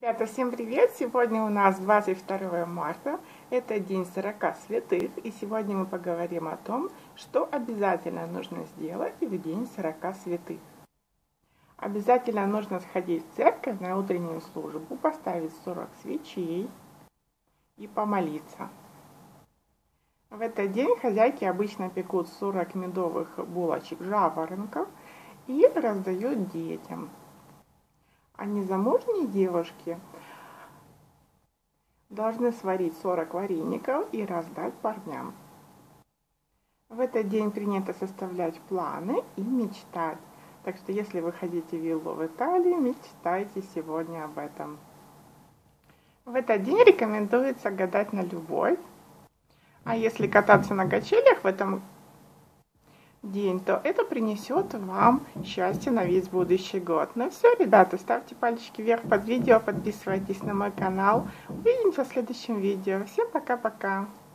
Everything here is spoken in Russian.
Ребята, всем привет! Сегодня у нас 22 марта, это День 40 святых, и сегодня мы поговорим о том, что обязательно нужно сделать в День 40 святых. Обязательно нужно сходить в церковь на утреннюю службу, поставить 40 свечей и помолиться. В этот день хозяйки обычно пекут 40 медовых булочек жаворонков и раздают детям. А незамужние девушки должны сварить 40 вареников и раздать парням. В этот день принято составлять планы и мечтать. Так что если вы хотите виллу в Италии, мечтайте сегодня об этом. В этот день рекомендуется гадать на любовь. А если кататься на качелях в этом день, то это принесет вам счастье на весь будущий год. Ну все, ребята, ставьте пальчики вверх под видео, подписывайтесь на мой канал. Увидимся в следующем видео. Всем пока-пока.